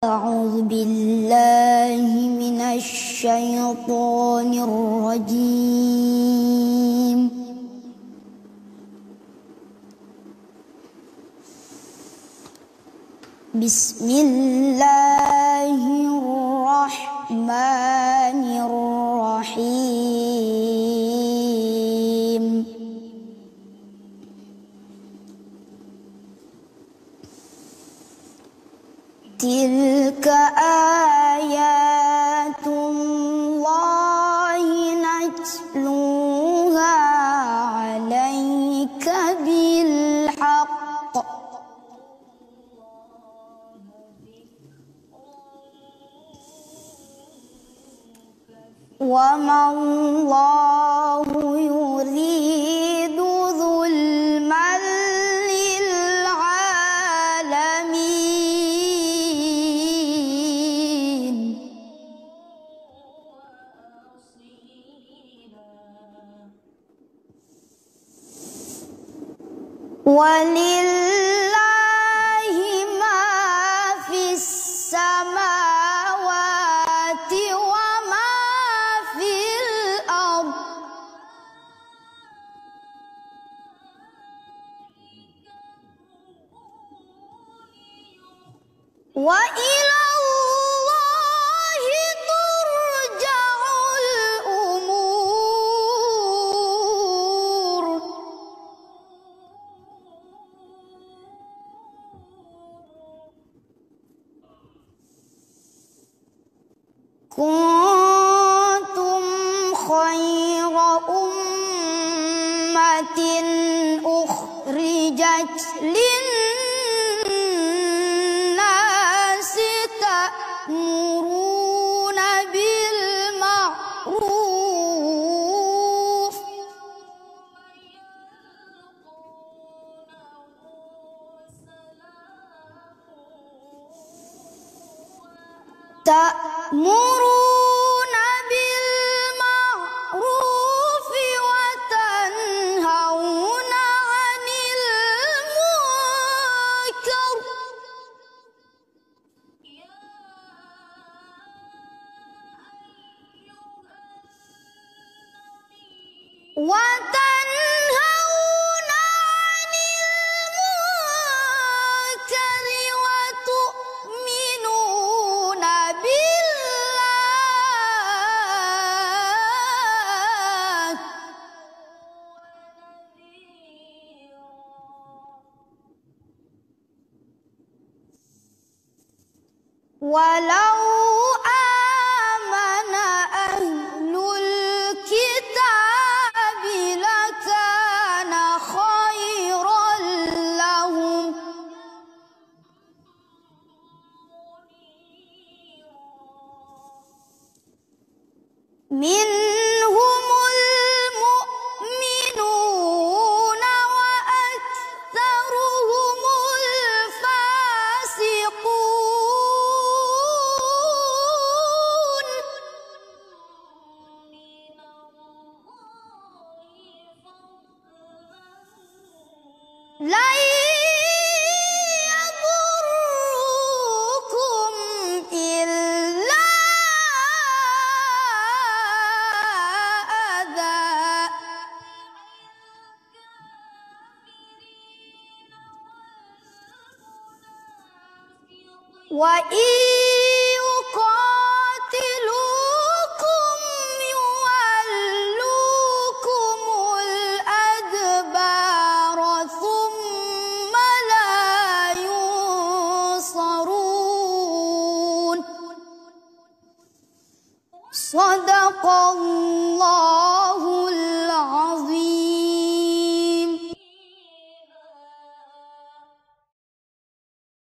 أعوذ بالله من الشيطان الرجيم. بسم الله الرحمن الرحيم. تلك آيات الله نتلوها عليك بالحق وما الله يريد ظلما للعالمين. ولله ما في السماوات وما في الأرض وإلى الله ترجع الأمور. كنتم خير أمة أخرجت للناس تأمرون بالمعروف وتنهون عن المنكر وتؤمنون بالله. ولو آمن أهل الكتاب لكان خيرا لهم منهم المؤمنون وأكثرهم الفاسقون. لن يضروكم إلا أذى وإن يقاتلوكم يولوكم الأدبار ثم لا ينصرون. صدق الله.